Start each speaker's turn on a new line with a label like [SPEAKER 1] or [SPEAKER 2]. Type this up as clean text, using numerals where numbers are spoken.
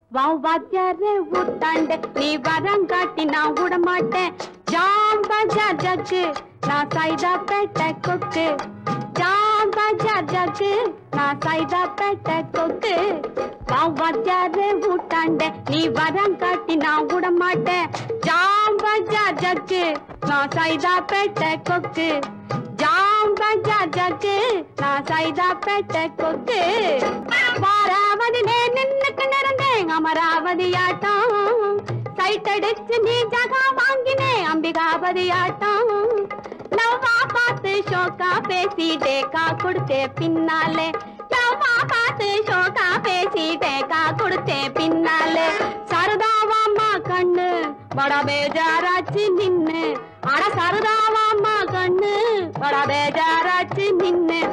[SPEAKER 1] வாத்தியாரே ஊத்தாண்ட நீ வரங்காட்டி நான் விட மாட்டேன். ஜாம் பஜார் ஜக்கு நான் சைதா பேட்டை கொக்கு. ஜாம் பஜார் ஜக்கு நான் சைதா பேட்டை கொக்கு. வாத்தியாரே ஊத்தாண்ட நீ வரங்காட்டி நான் விட மாட்டேன். ஜாம் பஜார் ஜக்கு நான் சைதா பேட்டை கொக்கு. ஜாம் பஜார் ஜக்கு நான் சைதா பேட்டை கொக்கு. வாராவதி நின்னுக்கு நிறந்தேன் அமராவதி ஆட்டம். சைட் அடிச்சு நீ ஜகா வாங்கினேன் அம்பிகாபதி ஆட்டம். நவ்வா பார்த்து ஷோக்கா பேசி டேக்கா கொடுத்தே பின்னாலே. நவ்வா பார்த்து ஷோக்கா பேசி டேக்கா கொடுத்தே பின்னாலே. சரதாவாம்மா கண்ணு பட பேஜாராச்சு நின்னு